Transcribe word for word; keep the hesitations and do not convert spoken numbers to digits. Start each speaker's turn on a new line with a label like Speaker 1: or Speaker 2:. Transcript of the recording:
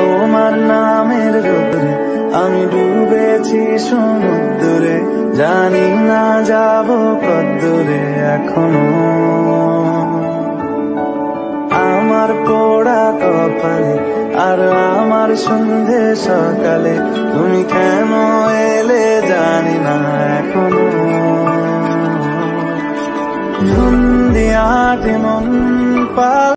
Speaker 1: তোমার নামের রোদরে আমি ডুবেছি সমুদ্রে, জানি না যাব কদ্দূরে এখনো। আমার পোড়া কপালে আর আমার সন্ধে সকালে তুমি কেন এলে জানি না এখনো। মন দিয়া মন পা